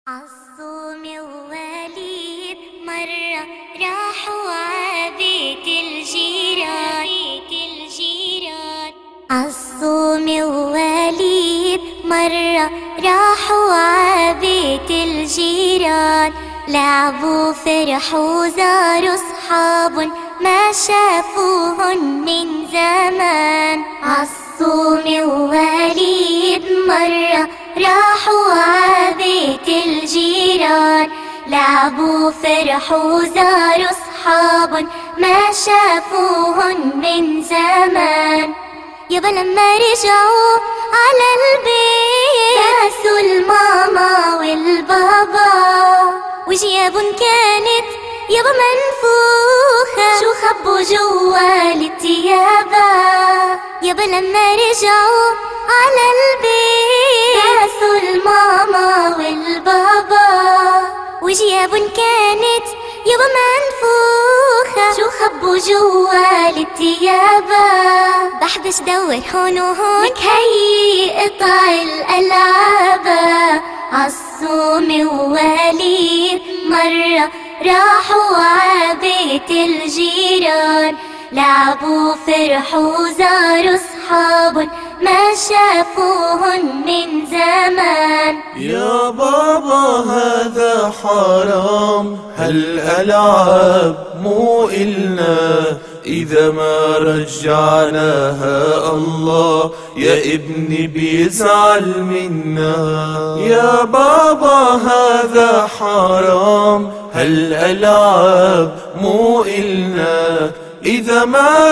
عالصوم الوليد مرة راحوا عابيت الجيران. عالصوم الوليد مرة راحوا عابيت الجيران، لعبوا فرحوا زاروا صحاب ما شافوهن من زمان. عالصوم الوليد مرة راحوا عابيت الجيران، لعبوا فرحوا زاروا صحاب ما شافوهن من زمان. يابا لما رجعوا على البيت داسوا الماما والبابا، وجيابن كانت يابا منفوخة، شو خبوا جوا التيابة. يابا لما رجعوا على البيت داسوا الماما والبابا، وجيابن كانت يابا منفوخة، شو خبوا جوا التيابة. بحبش دور هون وهون لك هي قطع الألعاب. عالصوم ووليد مرة راحوا عابيت الجيران، لعبوا فرحوا زاروا صحاب ما شافوهن من زمان. يا بابا هذا حرام، هالألعاب مو إلنا، إذا ما رجعناها الله يا ابني بيزعل منا. يا بابا هذا حرام، هالألعاب مو إلنا، إذا ما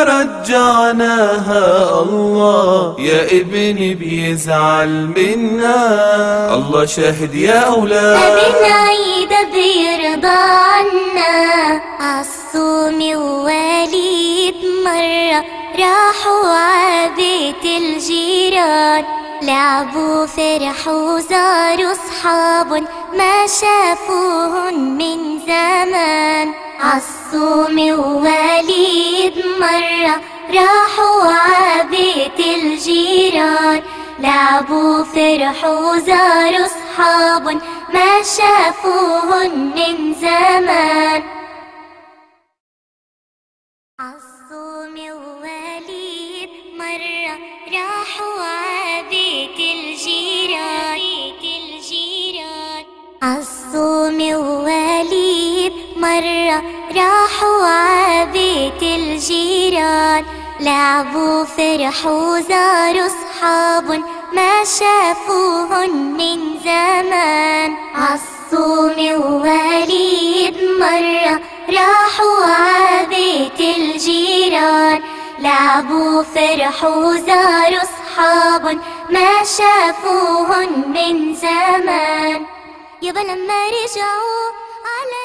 رجعناها الله يا ابني بيزعل منا. الله شاهد يا أولاد، أبي العيد بيرضى عنا. عالصوم ووليد مرة راحوا عابيت الجيران، لعبوا فرحوا زاروا صحاب ما شافوهن من زمان. عالصوم ووليد مرة راحوا عابيت الجيران، لعبوا فرحوا زاروا صحاب ما شافوهن من زمان. عالصوم ووليد مرة راحوا عابيت الجيران. عالصوم ووليد مرة راحوا عابيت الجيران، لعبوا فرحوا زاروا صحاب ما شافوهن من زمان. عالصوم ووليد مرة راحوا عابيت الجيران، لعبوا فرحوا زاروا صحاب ما شافوهن من زمان. يابا لما رجعوا على